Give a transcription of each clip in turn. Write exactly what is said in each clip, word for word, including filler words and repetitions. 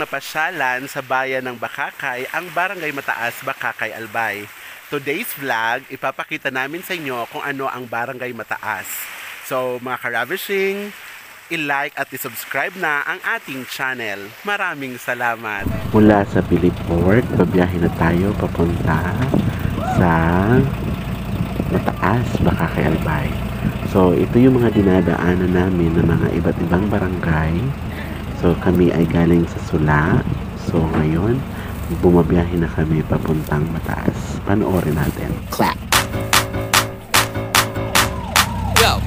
napasyalan sa bayan ng Bakakay ang Barangay Mataas, Bakakay, Albay. Today's vlog, ipapakita namin sa inyo kung ano ang Barangay Mataas. So mga ka-ravishing, i-like at i-subscribe na ang ating channel. Maraming salamat. Mula sa Piliport, babiyahin na tayo papunta sa Mataas, Bakakay, Albay. So ito yung mga dinadaanan namin ng mga iba't ibang barangay. So kami ay galing sa Sula. So ngayon, bumabiyahe na kami papuntang Mataas. Panoorin natin. Clap! Go!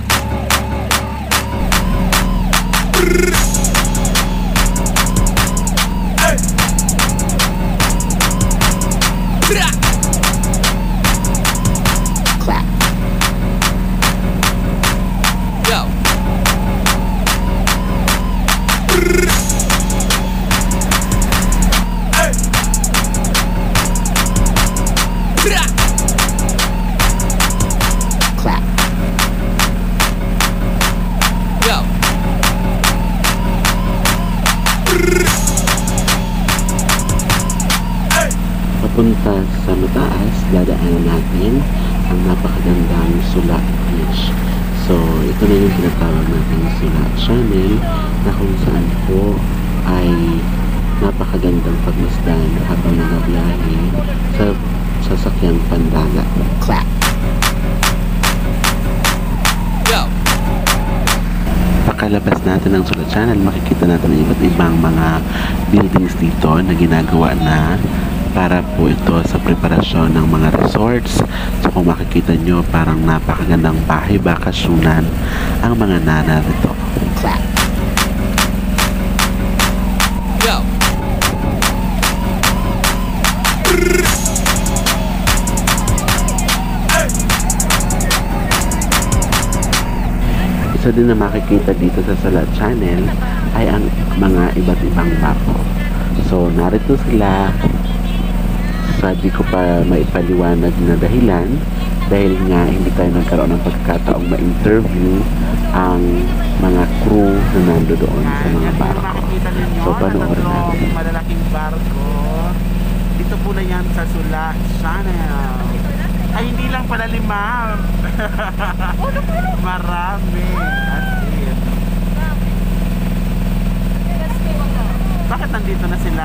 Hey! Clap! Go! Clap. Go. Papunta sa Mataas, dadaanan natin ang napakagandang Sula Beach. So, ito na yung tinatawag natin Sula Channel na kung saan po ay napakagandang pagmasdan habang nagabiyahe sa sasakyang pandagat. Clap! Go! Pakalabas natin ng Sula Channel, makikita natin ang iba't ibang mga buildings dito na ginagawa na para po ito sa preparasyon ng mga resorts. So kung makikita nyo, parang napakagandang bahay bakasyonan ang mga nana dito. Clap! Go! Isa din na makikita dito sa Sula Channel ay ang mga iba't ibang bako. So narito sila sa di ko pa maipaliwanag na dahilan dahil nga hindi tayo nagkaroon ng pagkakataong ma-interview ang mga crew na nando doon sa mga barko. So panoorin natin. Malalaking barko. Dito po na yan sa Sula Channel. Ay, hindi lang pala lima. Marami. As in. Bakit nandito na sila?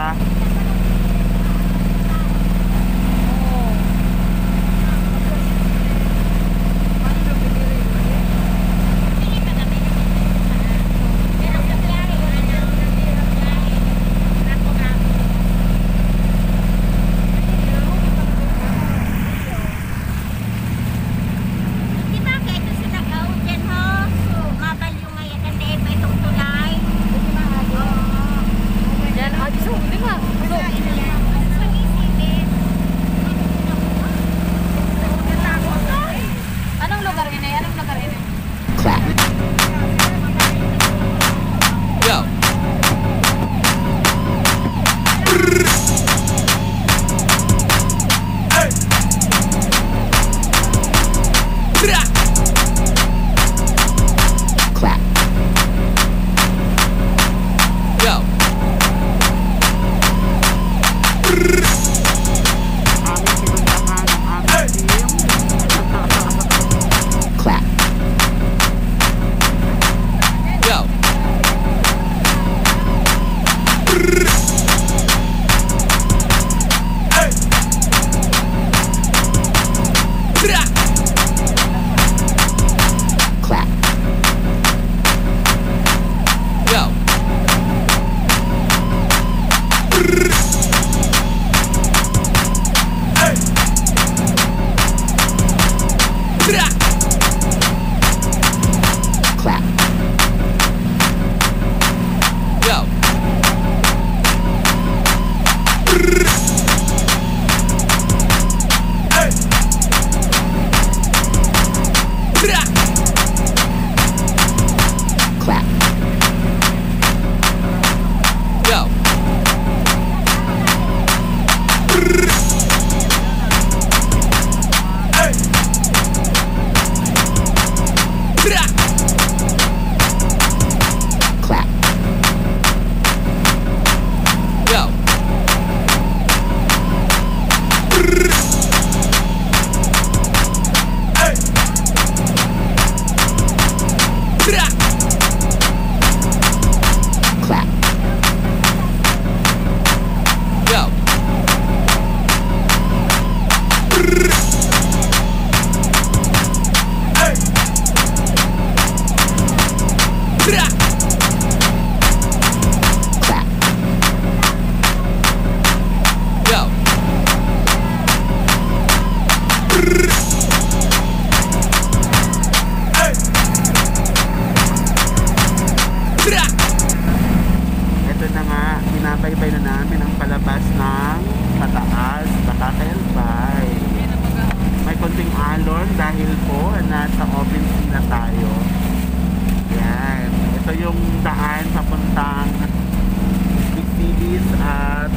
lang dahil po nasa open sea na tayo. Yan. Ito yung daan papuntang Bicibis at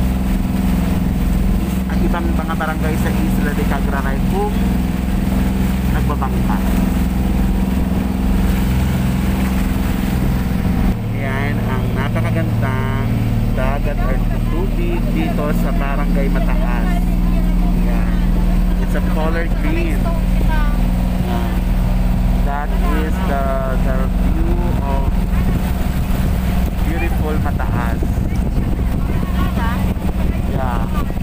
at ibang mga barangay sa Isla de Cagraray kung nagbabangka. Yan ang napakagandang dagat or tubig dito sa barangay Mataas. Yan. It's a color green. Yan. That is the, the view of beautiful Mataas. Yeah.